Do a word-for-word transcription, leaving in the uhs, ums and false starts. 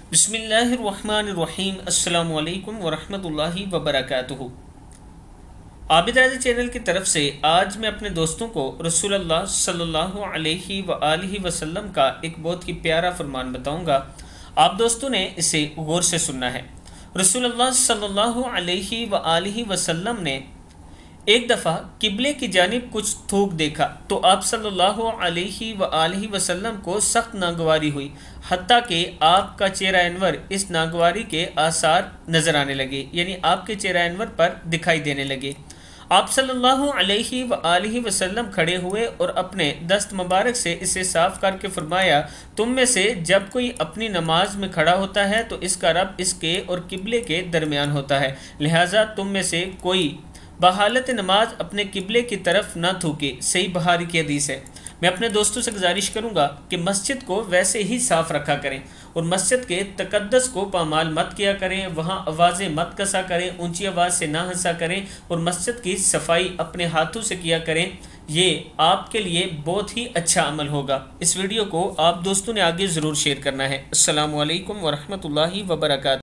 बिस्मिल्लाहिर्रहमानिर्रहीम अस्सलामु अलैकुम वरहमतुल्लाहि वबरकातुहू। आबिद राज़ी चैनल की तरफ से आज मैं अपने दोस्तों को रसूलुल्लाह सल्लल्लाहु अलैहि वआलिहि वसल्लम का एक बहुत ही प्यारा फरमान बताऊंगा। आप दोस्तों ने इसे गौर से सुनना है। रसूलुल्लाह सल्लल्लाहु अलैहि वआलिहि वसल्लम ने एक दफ़ा किबले की जानिब कुछ थूक देखा तो आप सल्लल्लाहु अलैहि वआलिहि वसल्लम को सख्त नागवारी हुई, हत्ता कि आपका चेहरा अनवर इस नागवारी के आसार नज़र आने लगे, यानी आपके चेहरा अनवर पर दिखाई देने लगे। आप सल्लल्लाहु अलैहि वआलिहि वसल्लम खड़े हुए और अपने दस्त मुबारक से इसे साफ करके फरमाया, तुम में से जब कोई अपनी नमाज में खड़ा होता है तो इसका रब इसके और किबले के दरमियान होता है, लिहाजा तुम में से कोई बहालत नमाज अपने किबले की तरफ न थूके। सही बुखारी की हदीस है। मैं अपने दोस्तों से गुजारिश करूंगा कि मस्जिद को वैसे ही साफ़ रखा करें और मस्जिद के तकद्दस को पामाल मत किया करें, वहाँ आवाज़ें मत कसा करें, ऊंची आवाज़ से ना हंसा करें और मस्जिद की सफाई अपने हाथों से किया करें। ये आपके लिए बहुत ही अच्छा अमल होगा। इस वीडियो को आप दोस्तों ने आगे ज़रूर शेयर करना है। अस्सलामु अलैकुम वरहमतुल्लाहि वबरकातुहू।